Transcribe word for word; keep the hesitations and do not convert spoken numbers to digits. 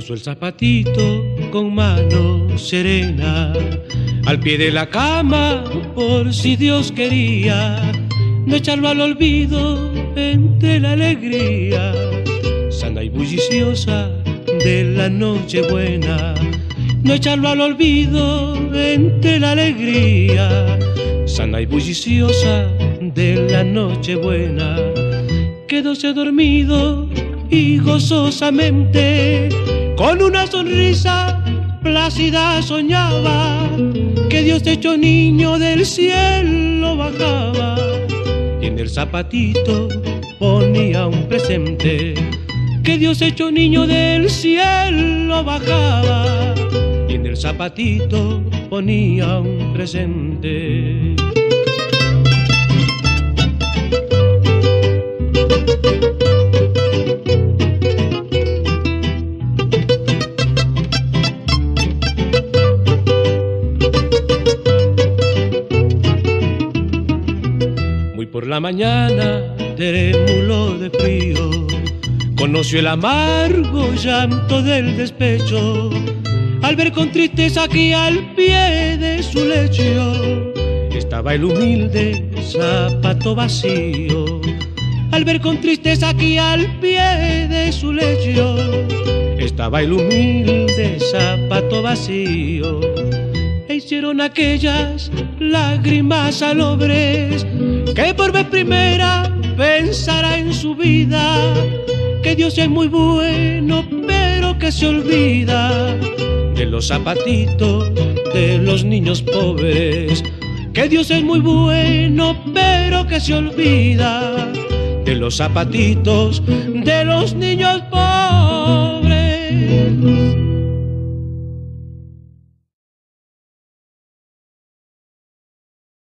puso el zapatito con mano serena al pie de la cama por si Dios quería no echarlo al olvido entre la alegría sana y bulliciosa de la noche buena, no echarlo al olvido entre la alegría sana y bulliciosa de la noche buena. Quedóse dormido y gozosamente con una sonrisa plácida soñaba que Dios hecho niño del cielo bajaba y en el zapatito ponía un presente. Que Dios hecho niño del cielo bajaba y en el zapatito ponía un presente. Muy por la mañana, trémulo de frío, conoció el amargo llanto del despecho al ver con tristeza que al pie de su lecho estaba el humilde zapato vacío. Al ver con tristeza que al pie de su lecho estaba el humilde zapato vacío. E hicieron aquellas lágrimas salobres que por vez primera pensará en su vida que Dios es muy bueno, pero que se olvida de los zapatitos de los niños pobres. Que Dios es muy bueno, pero que se olvida de los zapatitos de los niños pobres.